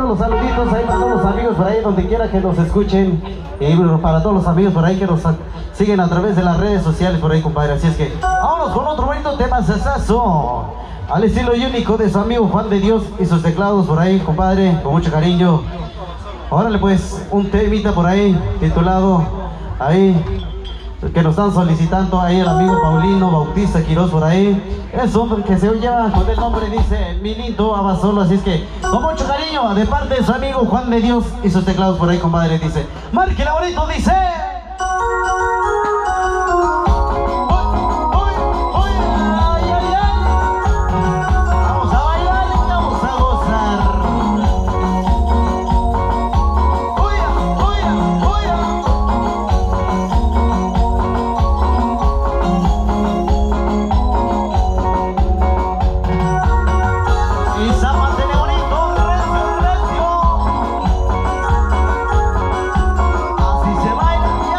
los saluditos ahí para todos los amigos por ahí donde quiera que nos escuchen. Y para todos los amigos por ahí que nos siguen a través de las redes sociales por ahí, compadre. Así es que vámonos con otro bonito tema cesazo, al estilo único de su amigo Juan de Dios y sus teclados por ahí, compadre, con mucho cariño. Órale pues, un temita por ahí titulado ahí, que nos están solicitando ahí el amigo Paulino Bautista Quiroz por ahí. Es un que se lleva con el nombre, dice Minito Abasolo. Así es que con mucho cariño de parte de su amigo Juan de Dios y sus teclados por ahí, compadre. Dice, márquela bonito, dice. Así se baila.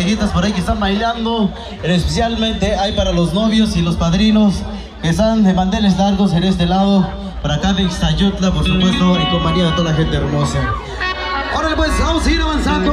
amiguitas por ahí que están bailando. Especialmente hay para los novios y los padrinos que están de manteles largos en este lado. Por acá de Ixtayutla, por supuesto, en compañía de toda la gente hermosa. Ahora pues, vamos a ir avanzando.